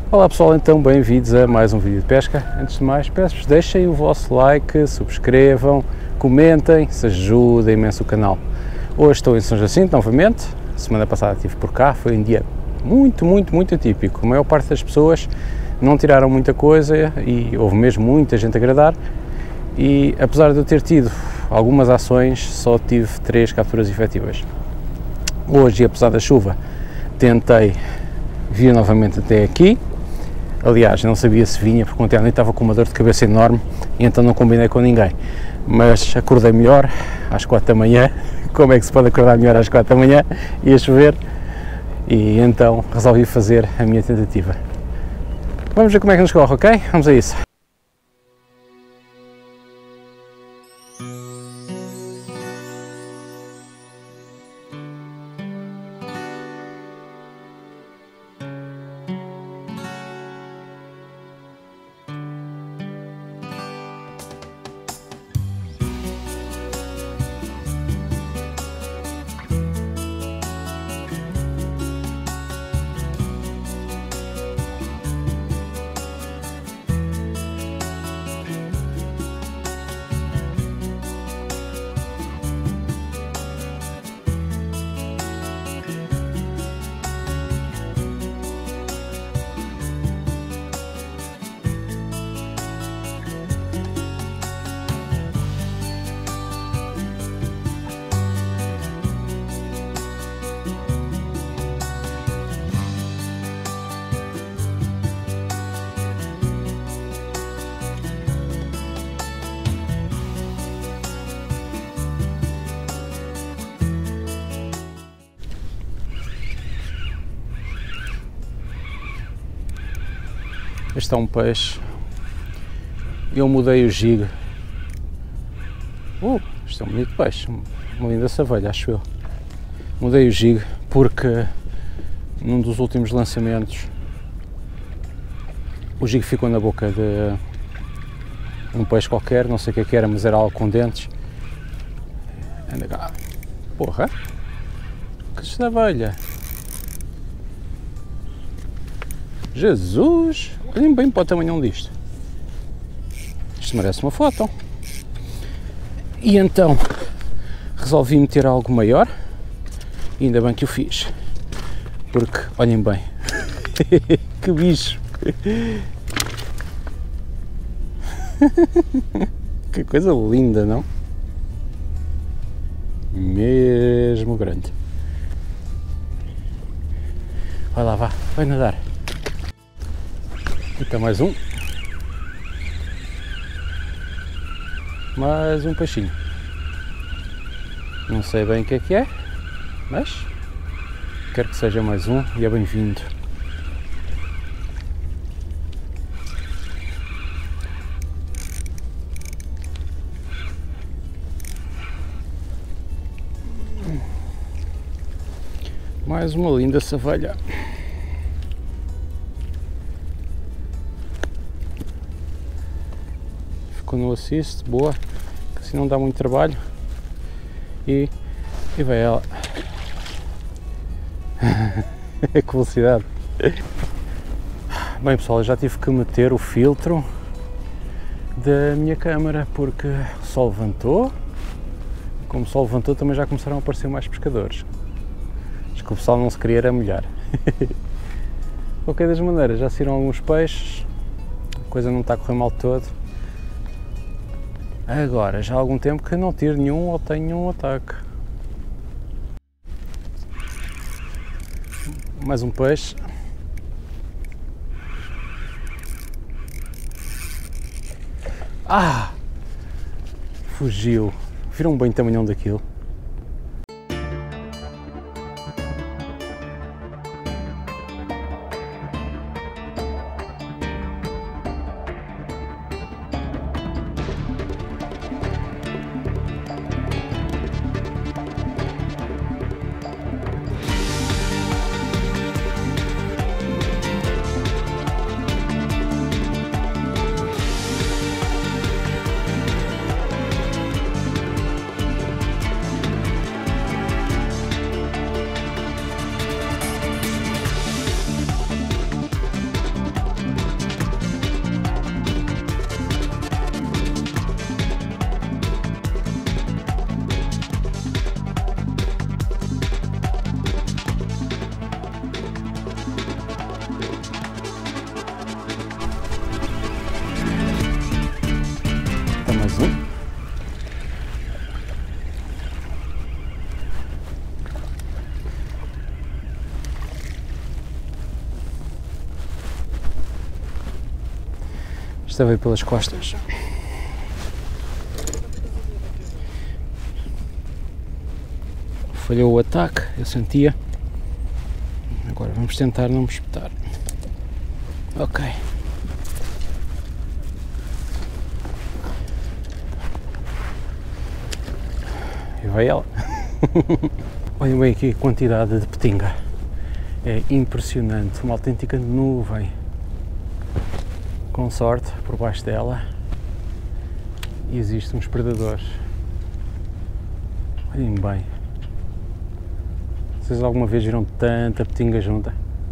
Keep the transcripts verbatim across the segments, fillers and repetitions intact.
Olá pessoal, então bem-vindos a mais um vídeo de pesca. Antes de mais, peço-vos deixem o vosso like, subscrevam, comentem, se ajuda imenso o canal. Hoje estou em São Jacinto novamente, semana passada estive por cá, foi um dia muito, muito, muito atípico. A maior parte das pessoas não tiraram muita coisa e houve mesmo muita gente a agradar e apesar de eu ter tido algumas ações, só tive três capturas efetivas. Hoje, apesar da chuva, tentei vir novamente até aqui. Aliás, não sabia se vinha porque ontem à noite estava com uma dor de cabeça enorme e então não combinei com ninguém. Mas acordei melhor às quatro da manhã. Como é que se pode acordar melhor às quatro da manhã? Ia chover e então resolvi fazer a minha tentativa. Vamos ver como é que nos corre, ok? Vamos a isso. Este é um peixe, eu mudei o jig, uh, isto é um bonito peixe, uma linda savelha, acho eu. Mudei o jig porque num dos últimos lançamentos o jig ficou na boca de um peixe qualquer, não sei o que é que era, mas era algo com dentes. Anda cá, porra, que savelha! Jesus! Olhem bem para o tamanho disto. Isto merece uma foto. E então resolvi meter algo maior e ainda bem que o fiz. Porque, olhem bem, que bicho! Que coisa linda, não? Mesmo grande. Vai lá, vá, vai nadar. Então mais um, mais um peixinho, não sei bem o que é que é, mas quero que seja mais um e é bem-vindo. Mais uma linda savelha. Quando eu assisto, boa, que assim não dá muito trabalho e, e vai ela. Que velocidade! Bem pessoal, eu já tive que meter o filtro da minha câmara porque o sol levantou. Como o sol levantou também já começaram a aparecer mais pescadores. Acho que o pessoal não se queria era molhar. De qualquer das maneiras, já saíram alguns peixes, a coisa não está a correr mal todo. Agora, já há algum tempo que não tiro nenhum ou tenho nenhum ataque. Mais um peixe. Ah! Fugiu. Viram bem o tamanhão daquilo? Esta veio pelas costas. Falhou o ataque, eu sentia. Agora vamos tentar não me espetar. Ok. E vai ela. Olhem bem aqui a quantidade de petinga. É impressionante, uma autêntica nuvem. Com sorte, por baixo dela existem uns predadores. Olhem bem. Vocês alguma vez viram tanta petinga junta?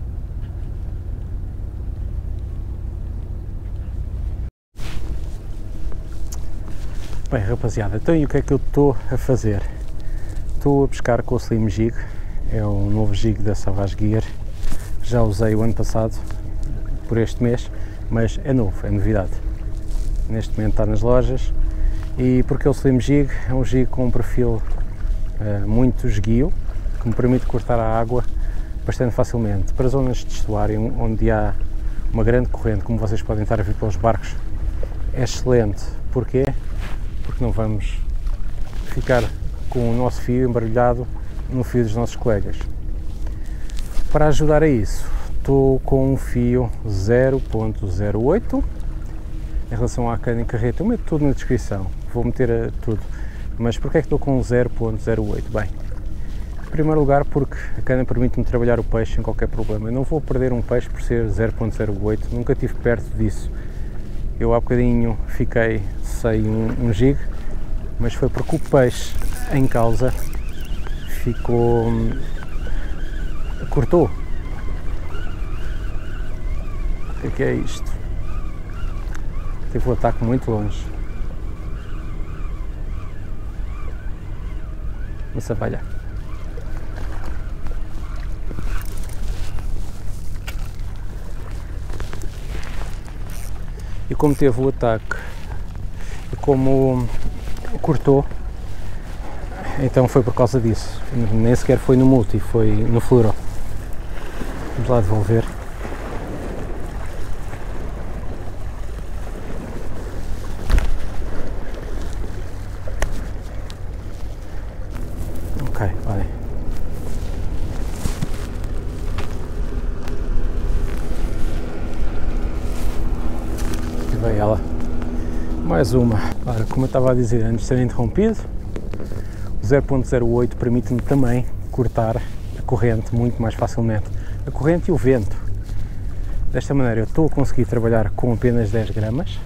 Bem, rapaziada, então e o que é que eu estou a fazer? Estou a pescar com o Slim Jig, é o novo jig da Savage Gear. Já usei o ano passado, por este mês, mas é novo, é novidade. Neste momento está nas lojas. E porque é o Slim Jig? É um jig com um perfil uh, muito esguio, que me permite cortar a água bastante facilmente. Para zonas de estuário, onde há uma grande corrente, como vocês podem estar a ver pelos barcos, é excelente. Porquê? Porque não vamos ficar com o nosso fio embaralhado no fio dos nossos colegas. Para ajudar a isso, estou com um fio zero ponto zero oito. Em relação à cana e carreta, eu meto tudo na descrição, vou meter a, tudo. Mas porquê é que estou com zero ponto zero oito? Bem, em primeiro lugar porque a cana permite-me trabalhar o peixe sem qualquer problema. Eu não vou perder um peixe por ser zero ponto zero oito, nunca estive perto disso. Eu há bocadinho fiquei sem um, um jig, mas foi porque o peixe em causa ficou... cortou. O que é que é isto? Teve o ataque muito longe. Uma savalha. E como teve o ataque e como cortou, então foi por causa disso. Nem sequer foi no multi, foi no fluoro. Vamos lá devolver. Ok, olhem. E veio ela. Mais uma. Ora, como eu estava a dizer antes de ser interrompido, o zero ponto zero oito permite-me também cortar a corrente muito mais facilmente. A corrente e o vento. Desta maneira eu estou a conseguir trabalhar com apenas dez gramas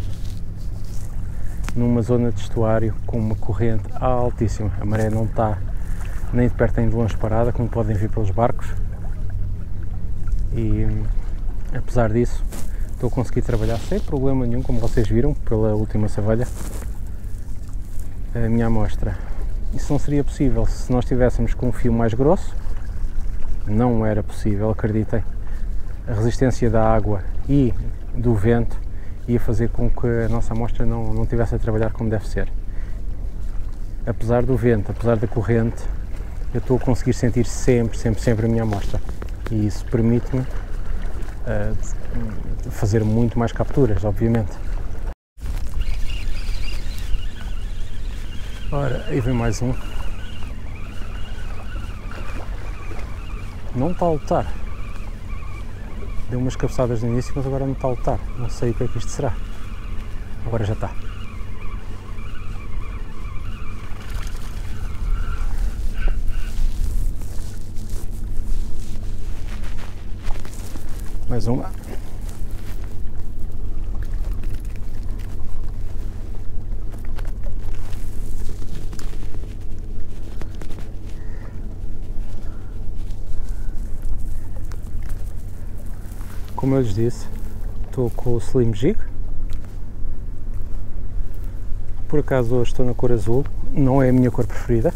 numa zona de estuário com uma corrente altíssima. A maré não está nem de perto nem de longe parada, como podem ver pelos barcos, e apesar disso estou a conseguir trabalhar sem problema nenhum, como vocês viram pela última savalha, a minha amostra. Isso não seria possível se nós estivéssemos com um fio mais grosso, não era possível, acreditem. A resistência da água e do vento ia fazer com que a nossa amostra não, não estivesse a trabalhar como deve ser. Apesar do vento, apesar da corrente, eu estou a conseguir sentir sempre, sempre, sempre a minha amostra, e isso permite-me uh, fazer muito mais capturas, obviamente. Ora, aí vem mais um. Não está a lutar. Deu umas cabeçadas no início, mas agora não está a lutar. Não sei o que é que isto será. Agora já está. Mais uma. Como eu lhes disse, estou com o Slim Jig. Por acaso hoje estou na cor azul, não é a minha cor preferida,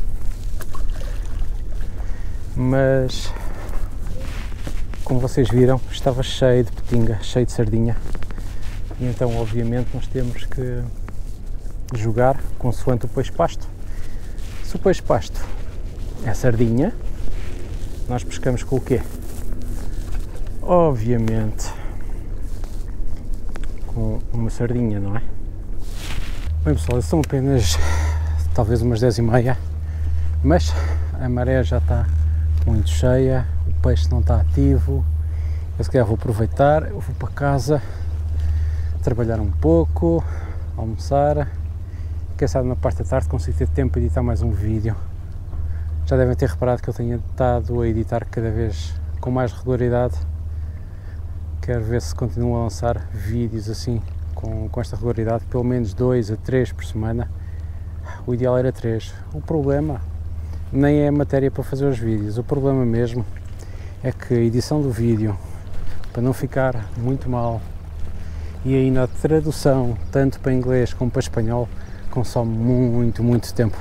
mas como vocês viram, estava cheio de petinga, cheio de sardinha, e então obviamente nós temos que jogar consoante o peixe-pasto. Se o peixe-pasto é sardinha, nós pescamos com o quê? Obviamente com uma sardinha, não é? Bem pessoal, são apenas talvez umas dez e meia, mas a maré já está muito cheia, o peixe não está ativo. Eu se calhar vou aproveitar, eu vou para casa, trabalhar um pouco, almoçar, quem sabe na parte da tarde consigo ter tempo para editar mais um vídeo. Já devem ter reparado que eu tenho estado a editar cada vez com mais regularidade. Quero ver se continuo a lançar vídeos assim, com, com esta regularidade, pelo menos dois a três por semana. O ideal era três. O problema nem é a matéria para fazer os vídeos, o problema mesmo é que a edição do vídeo, para não ficar muito mal, e ainda a tradução, tanto para inglês como para espanhol, consome muito, muito tempo.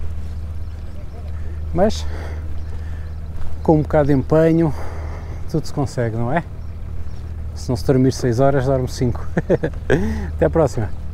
Mas, com um bocado de empenho, tudo se consegue, não é? Se não se dormir seis horas, dorme cinco. Até a próxima!